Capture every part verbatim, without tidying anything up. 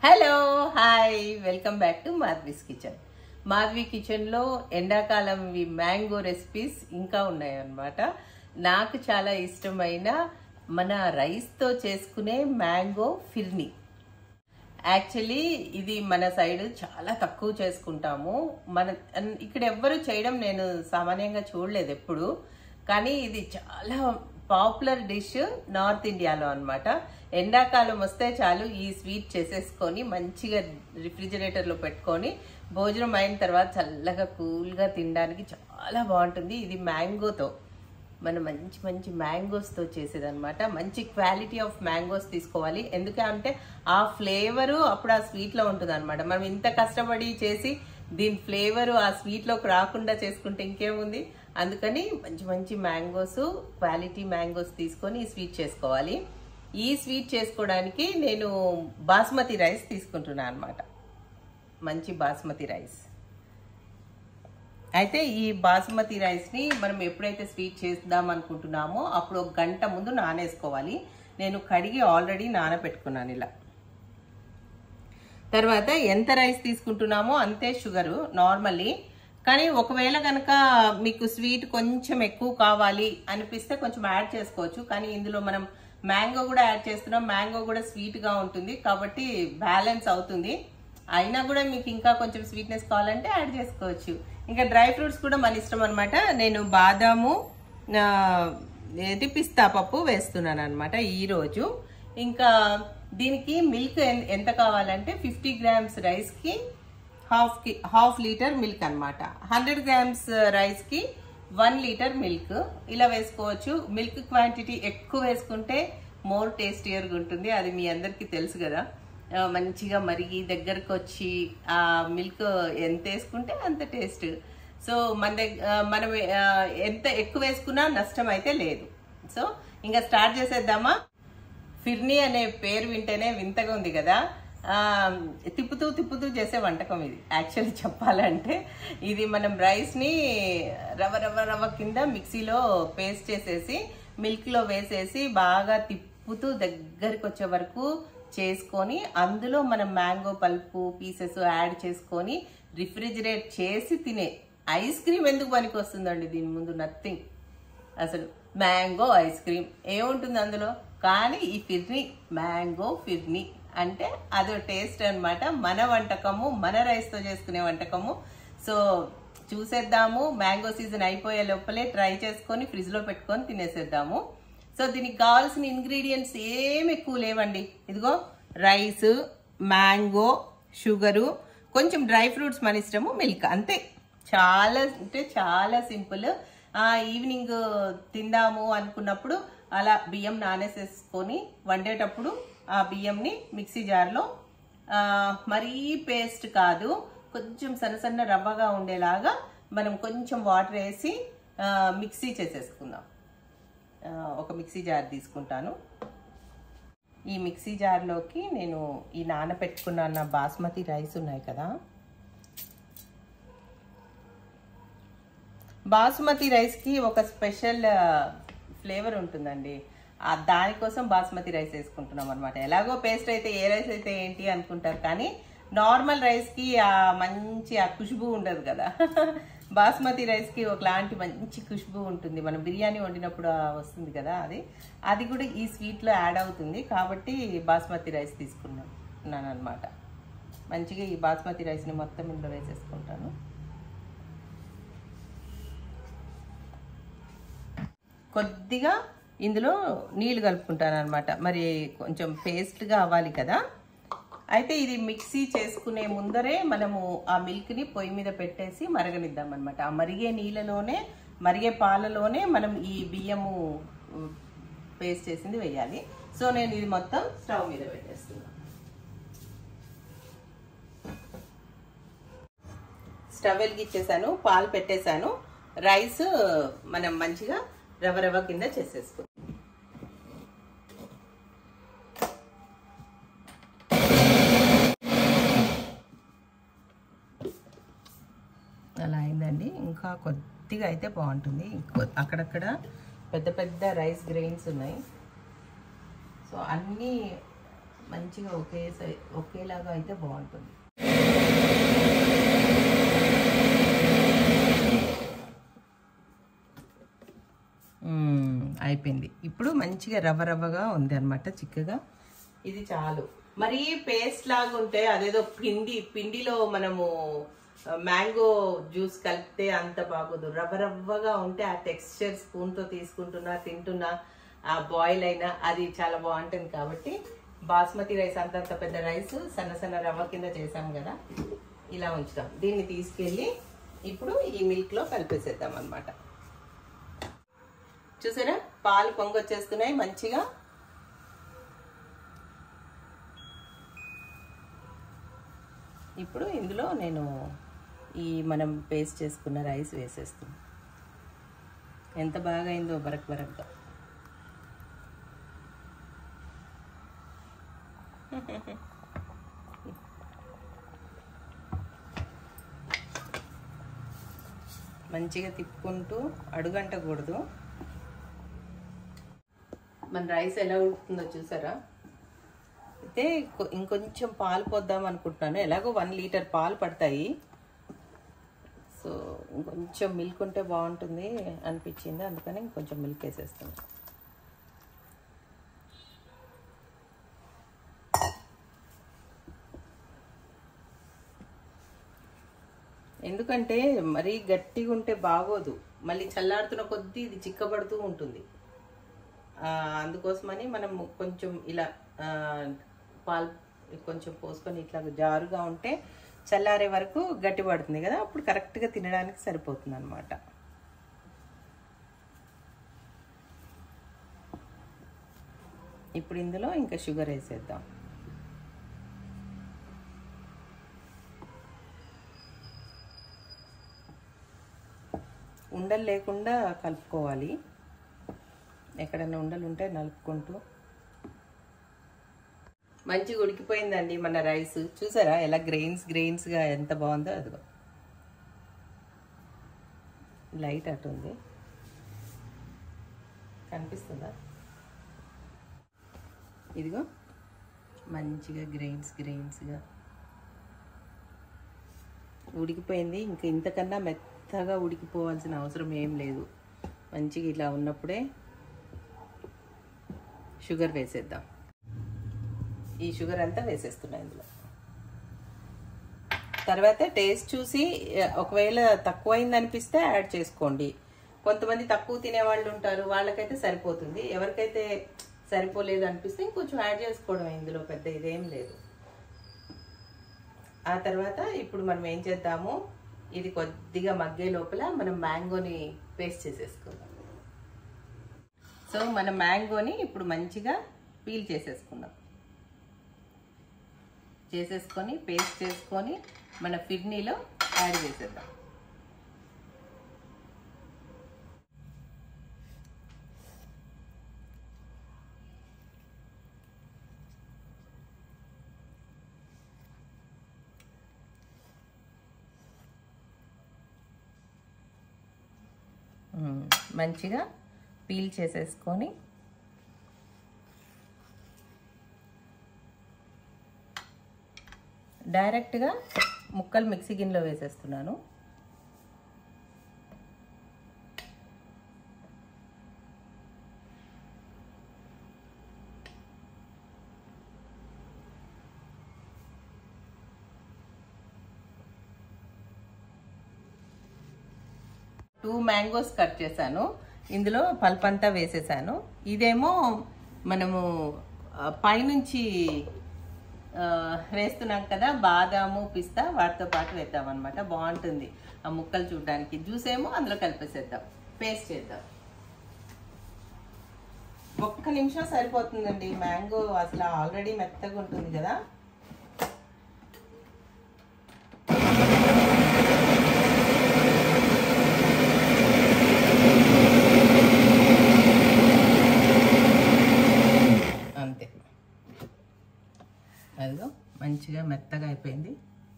Hello hi welcome back to Madhavi's kitchen. Madhavi కిచెన్లో ఎండాకాలం mango recipes ఇంకా ఉన్నాయన్నమాట. నాకు చాలా ఇష్టమైన మన రైస్తో చేసుకునే మ్యాంగో ఫిర్నీ. యాక్చువల్లీ ఇది మన సైడ్ చాలా తక్కువ చేసుకుంటాము. మన ఇక్కడ ఎవ్వరు చేయడం నేను సామాన్యంగా చూడలేదు ఎప్పుడు, కానీ ఇది చాలా పాపులర్ డిష్ నార్త్ ఇండియాలో అన్నమాట. ఎండాకాలం వస్తే చాలు ఈ స్వీట్ చేసేసుకొని మంచిగా రిఫ్రిజిరేటర్లో పెట్టుకొని భోజనం అయిన తర్వాత చల్లగా కూల్గా తినడానికి చాలా బాగుంటుంది. ఇది మ్యాంగోతో, మనం మంచి మంచి మ్యాంగోస్తో చేసేదన్నమాట. మంచి క్వాలిటీ ఆఫ్ మ్యాంగోస్ తీసుకోవాలి, ఎందుకంటే ఆ ఫ్లేవరు అప్పుడు ఆ స్వీట్లో ఉంటుంది అనమాట. మనం ఇంత కష్టపడి చేసి దీని ఫ్లేవరు ఆ స్వీట్లోకి రాకుండా చేసుకుంటే ఇంకేముంది. అందుకని మంచి మంచి మ్యాంగోస్, క్వాలిటీ మ్యాంగోస్ తీసుకొని ఈ స్వీట్ చేసుకోవాలి. ఈ స్వీట్ చేసుకోవడానికి నేను బాస్మతి రైస్ తీసుకుంటున్నాను అనమాట, మంచి బాస్మతి రైస్. అయితే ఈ బాస్మతి రైస్ని మనం ఎప్పుడైతే స్వీట్ చేద్దాం అనుకుంటున్నామో అప్పుడు ఒక గంట ముందు నానేసుకోవాలి. నేను కడిగి ఆల్రెడీ నానబెట్టుకున్నాను ఇలా. తర్వాత ఎంత రైస్ తీసుకుంటున్నామో అంతే షుగరు నార్మల్లీ. కానీ ఒకవేళ కనుక మీకు స్వీట్ కొంచెం ఎక్కువ కావాలి అనిపిస్తే కొంచెం యాడ్ చేసుకోవచ్చు. కానీ ఇందులో మనం మ్యాంగో కూడా యాడ్ చేస్తున్నాం, మ్యాంగో కూడా స్వీట్గా ఉంటుంది కాబట్టి బ్యాలెన్స్ అవుతుంది. అయినా కూడా మీకు ఇంకా కొంచెం స్వీట్నెస్ కావాలంటే యాడ్ చేసుకోవచ్చు. ఇంకా డ్రై ఫ్రూట్స్ కూడా మన ఇష్టం అనమాట. నేను బాదాము, ఇది పిస్తా పప్పు వేస్తున్నాను అనమాట ఈరోజు. ఇంకా దీనికి మిల్క్ ఎంత కావాలంటే ఫిఫ్టీ గ్రామ్స్ రైస్కి హాఫ్ కి హాఫ్ లీటర్ మిల్క్ అనమాట. హండ్రెడ్ గ్రామ్స్ రైస్కి వన్ లీటర్ మిల్క్ ఇలా వేసుకోవచ్చు. మిల్క్ క్వాంటిటీ ఎక్కువ వేసుకుంటే మోర్ టేస్టియర్గా ఉంటుంది, అది మీ అందరికీ తెలుసు కదా. మంచిగా మరిగి దగ్గరకు వచ్చి ఆ మిల్క్ ఎంత వేసుకుంటే అంత టేస్ట్. సో మన దగ్గర మనం ఎంత ఎక్కువ వేసుకున్నా నష్టం అయితే లేదు. సో ఇంకా స్టార్ట్ చేసేద్దామా. ఫిర్నీ అనే పేరు వింటేనే వింతగా ఉంది కదా. తిప్పుతూ తిప్పుతూ చేసే వంటకం ఇది. యాక్చువల్లీ చెప్పాలంటే ఇది మనం రైస్ని రవ్వ రవ్వ రవ్వ కింద మిక్సీలో పేస్ట్ చేసేసి మిల్క్లో వేసేసి బాగా తిప్పుతూ దగ్గరికి వచ్చే వరకు చేసుకొని అందులో మనం మ్యాంగో పల్పు పీసెస్ యాడ్ చేసుకొని రిఫ్రిజిరేట్ చేసి తినే ఐస్ క్రీమ్ ఎందుకు పనికి వస్తుందండి దీని ముందు? నథింగ్ అసలు. మ్యాంగో ఐస్ క్రీమ్ ఏముంటుంది అందులో? కానీ ఈ ఫిర్నీ, మ్యాంగో ఫిర్నీ అంటే అదో టేస్ట్ అనమాట. మన వంటకము, మన రైస్తో చేసుకునే వంటకము. సో చూసేద్దాము. మ్యాంగో సీజన్ అయిపోయే లోపలే ట్రై చేసుకొని ఫ్రిడ్జ్లో పెట్టుకొని తినేసేద్దాము. సో దీనికి కావాల్సిన ఇంగ్రీడియంట్స్ ఏమి ఎక్కువ లేవండి. ఇదిగో రైస్, మ్యాంగో, షుగరు, కొంచెం డ్రై ఫ్రూట్స్ మన ఇష్టము, మిల్క్, అంతే. చాలా అంటే చాలా సింపుల్. ఈవినింగ్ తిందాము అనుకున్నప్పుడు అలా బియ్యం నానేసేసుకొని వండేటప్పుడు ఆ బియ్యంని మిక్సీ జార్లో మరీ పేస్ట్ కాదు, కొంచెం సన్న సన్న రవ్వగా ఉండేలాగా మనం కొంచెం వాటర్ వేసి మిక్సీ చేసేసుకుందాం. ఒక మిక్సీ జార్ తీసుకుంటాను. ఈ మిక్సీ జార్లోకి నేను ఈ నానబెట్టుకున్న బాస్మతి రైస్ ఉన్నాయి కదా, బాస్మతి రైస్కి ఒక స్పెషల్ ఫ్లేవర్ ఉంటుందండి. దానికోసం బాస్మతి రైస్ వేసుకుంటున్నాం అనమాట. ఎలాగో పేస్ట్ అయితే ఏ రైస్ అయితే ఏంటి అనుకుంటారు, కానీ నార్మల్ రైస్కి ఆ మంచి ఆ ఖుష్బూ ఉండదు కదా. బాస్మతి రైస్కి ఒకలాంటి మంచి ఖుష్బూ ఉంటుంది. మనం బిర్యానీ వండినప్పుడు వస్తుంది కదా, అది అది కూడా ఈ స్వీట్లో యాడ్ అవుతుంది. కాబట్టి బాస్మతి రైస్ తీసుకున్నాను అనమాట. మంచిగా ఈ బాస్మతి రైస్ని మొత్తం ఇందులో వేసేసుకుంటాను. కొద్దిగా ఇందులో నీళ్ళు కలుపుకుంటాను అనమాట, మరి కొంచెం పేస్ట్గా అవ్వాలి కదా. అయితే ఇది మిక్సీ చేసుకునే ముందరే మనము ఆ మిల్క్ని పొయ్యి మీద పెట్టేసి మరగనిద్దాం అనమాట. ఆ మరిగే నీళ్ళలోనే, మరిగే పాలలోనే మనం ఈ బియ్యము పేస్ట్ చేసింది వేయాలి. సో నేను ఇది మొత్తం స్టవ్ మీద పెట్టేస్తున్నాను. స్టవ్ వెలిగించేసాను, పాలు పెట్టేశాను. రైస్ మనం మంచిగా రవ్వ రవ్వ కింద చేసేసుకుందాం. అలా అయిందండి. ఇంకా కొద్దిగా అయితే బాగుంటుంది. అక్కడక్కడ పెద్ద పెద్ద రైస్ గ్రెయిన్స్ ఉన్నాయి. సో అన్నీ మంచిగా ఒకే సై ఒకేలాగా అయితే బాగుంటుంది. అయిపోయింది. ఇప్పుడు మంచిగా రవ్వ రవ్వగా ఉంది అనమాట, చిక్కగా. ఇది చాలు. మరి పేస్ట్ లాగా ఉంటే అదేదో పిండి పిండిలో మనము మ్యాంగో జ్యూస్ కలిపితే అంత బాగోదు. రవ్వ రవ్వగా ఉంటే ఆ టెక్స్చర్ స్పూన్తో తీసుకుంటున్నా తింటున్నా ఆ బాయిల్ అయినా అది చాలా బాగుంటుంది. కాబట్టి బాస్మతి రైస్ అంతంత పెద్ద రైస్ సన్న సన్న రవ్వ కింద చేసాం కదా, ఇలా ఉంచుతాం. దీన్ని తీసుకెళ్ళి ఇప్పుడు ఈ మిల్క్లో కలిపేసేద్దాం అనమాట. చూసారా పాలు పొంగొచ్చేస్తున్నాయి మంచిగా. ఇప్పుడు ఇందులో నేను ఈ మనం పేస్ట్ చేసుకున్న రైస్ వేసేస్తున్నాను. ఎంత బాగా అయిందో బరక్ బరక్గా. మంచిగా తిప్పుకుంటూ అడుగంటకూడదు. మన రైస్ ఎలా ఉడుకుతుందో చూసారా. అయితే ఇంకొంచెం పాలు పోద్దాం అనుకుంటున్నాను. ఎలాగో వన్ లీటర్ పాలు పడతాయి. సో ఇంకొంచెం మిల్క్ ఉంటే బాగుంటుంది అనిపించింది, అందుకని ఇంకొంచెం మిల్క్ వేసేస్తాను. ఎందుకంటే మరీ గట్టిగా ఉంటే బాగోదు, మళ్ళీ చల్లారుతున్న కొద్దీ ఇది చిక్కబడుతూ ఉంటుంది. అందుకోసమని మనం కొంచెం ఇలా పాలు కొంచెం పోసుకొని ఇట్లా జారుగా ఉంటే చల్లారే వరకు గట్టి పడుతుంది కదా, అప్పుడు కరెక్ట్గా తినడానికి సరిపోతుంది అన్నమాట. ఇప్పుడు ఇందులో ఇంకా షుగర్ వేసేద్దాం. ఉండలు లేకుండా కలుపుకోవాలి. ఎక్కడన్నా ఉండలు ఉంటే నలుపుకుంటూ. మంచిగా ఉడికిపోయిందండి మన రైస్. చూసారా ఎలా గ్రెయిన్స్ గ్రెయిన్స్గా ఎంత బాగుందో. అదిగో లైట్ అటు ఉంది, కనిపిస్తుందా? ఇదిగో మంచిగా గ్రెయిన్స్ గ్రెయిన్స్గా ఉడికిపోయింది. ఇంకా ఇంతకన్నా మెత్తగా ఉడికిపోవాల్సిన అవసరం ఏం లేదు. మంచిగా ఇలా ఉన్నప్పుడే షుగర్ వేసేద్దాం. ఈ షుగర్ అంతా వేసేస్తున్నా ఇందులో. తర్వాత టేస్ట్ చూసి ఒకవేళ తక్కువైంది అనిపిస్తే యాడ్ చేసుకోండి. కొంతమంది తక్కువ తినేవాళ్ళు ఉంటారు, వాళ్ళకైతే సరిపోతుంది. ఎవరికైతే సరిపోలేదు అనిపిస్తే ఇంకొంచెం యాడ్ చేసుకోవడం, ఇందులో పెద్ద ఇదేం లేదు. ఆ తర్వాత ఇప్పుడు మనం ఏం చేద్దాము, ఇది కొద్దిగా మగ్గే లోపల మనం మ్యాంగోని పేస్ట్ చేసేసుకుందాం. సో మన మ్యాంగోని ఇప్పుడు మంచిగా పీల్ చేసేసుకుందాం. చేసేసుకొని పేస్ట్ చేసుకొని మన ఫిర్నీలో యాడ్ చేసేద్దాం. మంచిగా పీల్ చేసేసుకొని డైరెక్ట్గా ముక్కలు మిక్సీ గిన్నెలో వేసేస్తున్నాను. టూ మ్యాంగోస్ కట్ చేశాను, ఇందులో పల్ప్ అంతా వేసేసాను. ఇదేమో మనము పైనుంచి వేస్తున్నాం కదా, బాదాము పిస్తా వాటితో పాటు వేద్దాం అనమాట. బాగుంటుంది ఆ ముక్కలు చూడడానికి. జ్యూస్ ఏమో అందులో కలిపేసేద్దాం, పేస్ట్ చేద్దాం. ఒక్క నిమిషం సరిపోతుందండి. మ్యాంగో అసలు ఆల్రెడీ మెత్తగా ఉంటుంది కదా. అంతే, అదిగో మంచిగా మెత్తగా అయిపోయింది.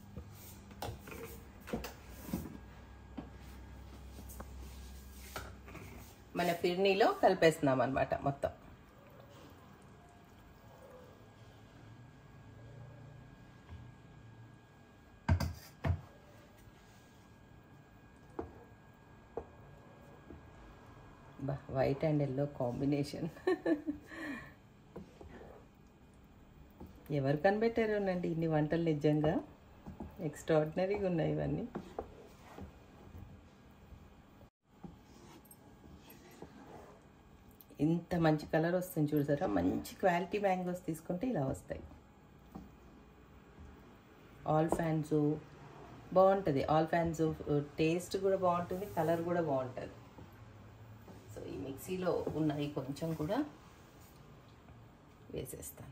మన ఫిర్నీలో కలిపేస్తున్నాం అన్నమాట మొత్తం. బా వైట్ అండ్ ఎల్లో కాంబినేషన్. ఎవరు కనిపెట్టారోనండి ఇన్ని వంటలు, నిజంగా ఎక్స్ట్రాడినరీగా ఉన్నాయి ఇవన్నీ. ఇంత మంచి కలర్ వస్తుంది చూసారా. మంచి క్వాలిటీ మ్యాంగోస్ తీసుకుంటే ఇలా వస్తాయి. ఆల్ ఫ్యాన్స్ బాగుంటుంది. ఆల్ ఫ్యాన్స్ టేస్ట్ కూడా బాగుంటుంది, కలర్ కూడా బాగుంటుంది. సో ఈ మిక్సీలో ఉన్నాయి కొంచెం కూడా వేసేస్తాను.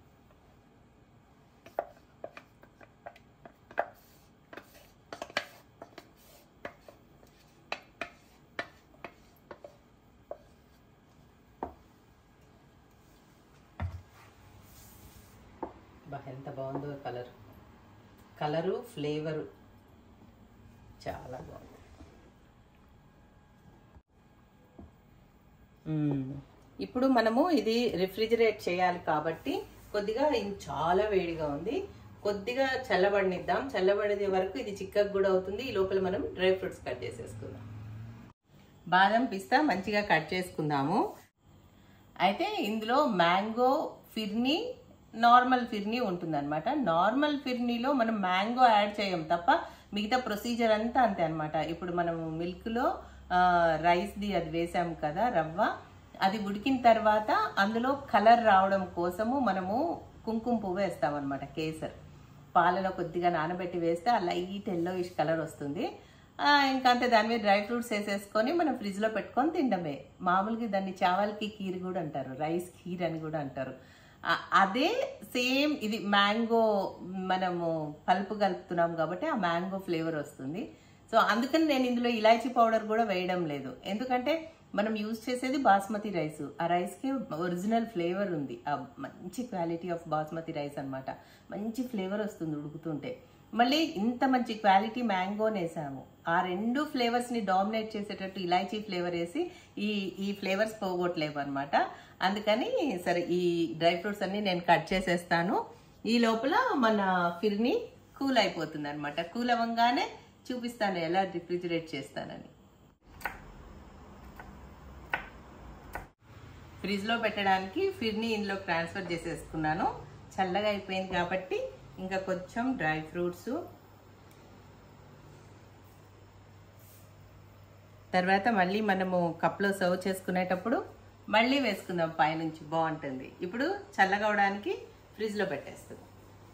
బా ఎంత బాగుందో కలర్, కలరు ఫ్లేవరు చాలా బాగుంది. ఇప్పుడు మనము ఇది రిఫ్రిజిరేట్ చేయాలి కాబట్టి కొద్దిగా ఇది చాలా వేడిగా ఉంది, కొద్దిగా చల్లబడినిద్దాం. చల్లబడే వరకు ఇది చిక్కగా కూడా అవుతుంది. ఈ లోపల మనం డ్రై ఫ్రూట్స్ కట్ చేసేసుకుందాం. బాదం పిస్తా మంచిగా కట్ చేసుకుందాము. అయితే ఇందులో మ్యాంగో ఫిర్నీ, నార్మల్ ఫిర్నీ ఉంటుందన్నమాట. నార్మల్ ఫిర్నీలో మనం మ్యాంగో యాడ్ చేయం తప్ప మిగతా ప్రొసీజర్ అంతా అంతే అనమాట. ఇప్పుడు మనము మిల్క్లో రైస్ది అది వేసాము కదా రవ్వ, అది ఉడికిన తర్వాత అందులో కలర్ రావడం కోసము మనము కుంకుమ పువ్వు వేస్తామన్నమాట. కేసర్ పాలలో కొద్దిగా నానబెట్టి వేస్తే ఆ లైట్ ఎల్లోయిష్ కలర్ వస్తుంది. ఇంకా అంతే, దాని మీద డ్రై ఫ్రూట్స్ వేసేసుకొని మనం ఫ్రిడ్జ్లో పెట్టుకొని తినడమే. మామూలుగా దాన్ని చావల్కి కీర్ కూడా అంటారు, రైస్ కీర్ అని కూడా అంటారు. అదే సేమ్ ఇది మ్యాంగో మనము పల్పు కలుపుతున్నాం కాబట్టి ఆ మ్యాంగో ఫ్లేవర్ వస్తుంది. సో అందుకని నేను ఇందులో ఇలాచీ పౌడర్ కూడా వేయడం లేదు, ఎందుకంటే మనం యూజ్ చేసేది బాస్మతి రైస్. ఆ రైస్కి ఒరిజినల్ ఫ్లేవర్ ఉంది, ఆ మంచి క్వాలిటీ ఆఫ్ బాస్మతి రైస్ అనమాట. మంచి ఫ్లేవర్ వస్తుంది ఉడుకుతుంటే. మళ్ళీ ఇంత మంచి క్వాలిటీ మ్యాంగోని వేసాము, ఆ రెండు ఫ్లేవర్స్ని డామినేట్ చేసేటట్టు ఇలాచీ ఫ్లేవర్ వేసి ఈ ఈ ఫ్లేవర్స్ పోగొట్టలేవు అనమాట. అందుకని సరే ఈ డ్రై ఫ్రూట్స్ అన్ని నేను కట్ చేసేస్తాను. ఈ లోపల మన ఫిర్నీ కూల్ అయిపోతుంది అనమాట. కూల్ అవ్వగానే చూపిస్తాను ఎలా రిఫ్రిజిరేట్ చేస్తానని. ఫ్రిడ్జ్లో పెట్టడానికి ఫిర్నీ ఇందులో ట్రాన్స్ఫర్ చేసేసుకున్నాను. చల్లగా అయిపోయింది కాబట్టి ఇంకా కొంచెం డ్రై ఫ్రూట్స్, తర్వాత మళ్ళీ మనము కప్లో సర్వ్ చేసుకునేటప్పుడు మళ్ళీ వేసుకుందాం పైనుంచి, బాగుంటుంది. ఇప్పుడు చల్లగా అవడానికి ఫ్రిడ్జ్లో పెట్టేస్తుంది.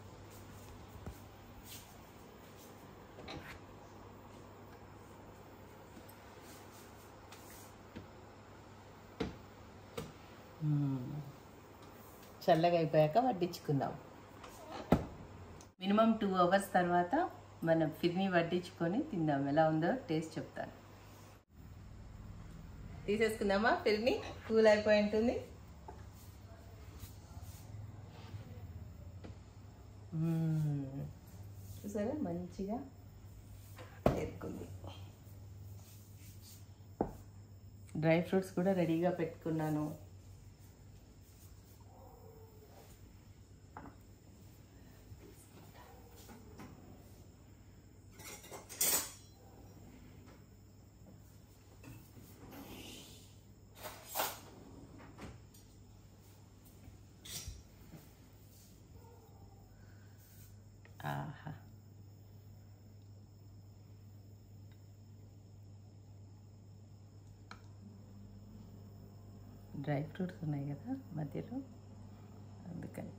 చల్లగా అయిపోయాక వడ్డించుకుందాం. మినిమం టూ అవర్స్ తర్వాత మనం ఫిర్నీ వడ్డించుకొని తిందాం. ఎలా ఉందో టేస్ట్ చెప్తాను. తీసేసుకుందామా ఫిర్నీ, కూల్ అయిపోయి ఉంటుంది. చూసారా మంచిగా ఏరుకుంది. డ్రై ఫ్రూట్స్ కూడా రెడీగా పెట్టుకున్నాను. ఆహా, డ్రై ఫ్రూట్స్ ఉన్నాయి కదా మధ్యలో, అందుకని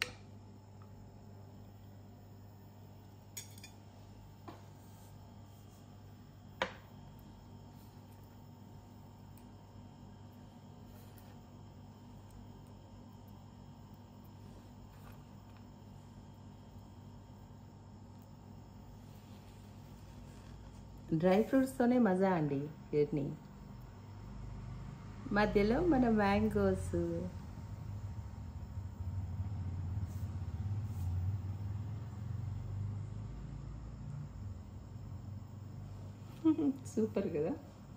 డ్రై ఫ్రూట్స్తోనే మజా అండి ఫిర్నీ. మధ్యలో మన మ్యాంగోస్. సూపర్ కదా.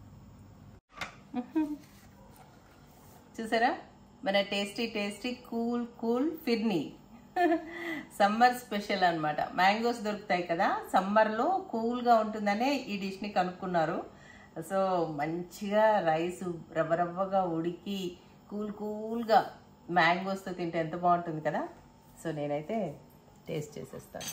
చూసారా మన tasty tasty cool cool phirni. Summer special అనమాట. మ్యాంగోస్ దొరుకుతాయి కదా, సమ్మర్లో కూల్గా ఉంటుందనే ఈ డిష్ని కనుక్కున్నారు. సో మంచిగా రైస్ రవ్వ రవ్వగా ఉడికి కూల్ కూల్గా మ్యాంగోస్తో తింటే ఎంత బాగుంటుంది కదా. సో నేనైతే టేస్ట్ చేసేస్తాను.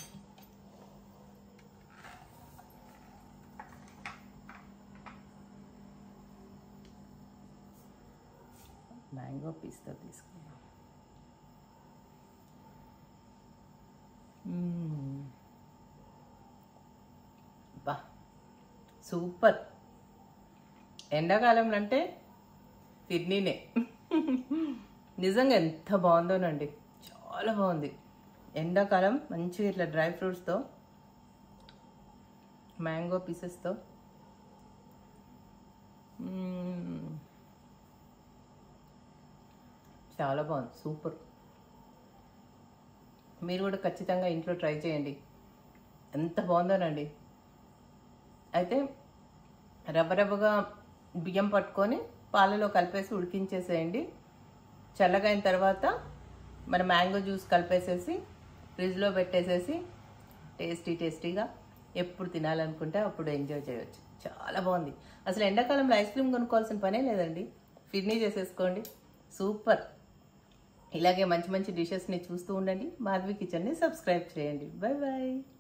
మ్యాంగో పీస్తో తీసుకున్నాం. బా సూపర్. ఎండాకాలంలో అంటే కిడ్నీనే. నిజంగా ఎంత బాగుందోనండి, చాలా బాగుంది. ఎండాకాలం మంచిగా ఇట్లా డ్రై ఫ్రూట్స్తో మ్యాంగో పీసెస్తో చాలా బాగుంది, సూపర్. మీరు కూడా ఖచ్చితంగా ఇంట్లో ట్రై చేయండి, ఎంత బాగుందోనండి. అయితే రవ్వ రవ్వగా బియ్యం పట్టుకొని పాలలో కలిపేసి ఉడికించేసేయండి. చల్లగా అయిన తర్వాత మన మ్యాంగో జ్యూస్ కలిపేసేసి ఫ్రిడ్జ్లో పెట్టేసేసి టేస్టీ టేస్టీగా ఎప్పుడు తినాలనుకుంటే అప్పుడు ఎంజాయ్ చేయవచ్చు. చాలా బాగుంది. అసలు ఎండాకాలంలో ఐస్ క్రీమ్ కొనుక్కోవాల్సిన పనే లేదండి, ఫిడ్నీ చేసేసుకోండి, సూపర్. ఇలాగే మంచి మంచి డిషెస్ని చూస్తూ ఉండండి. మాధవి కిచెన్ని సబ్స్క్రైబ్ చేయండి. Bye bye.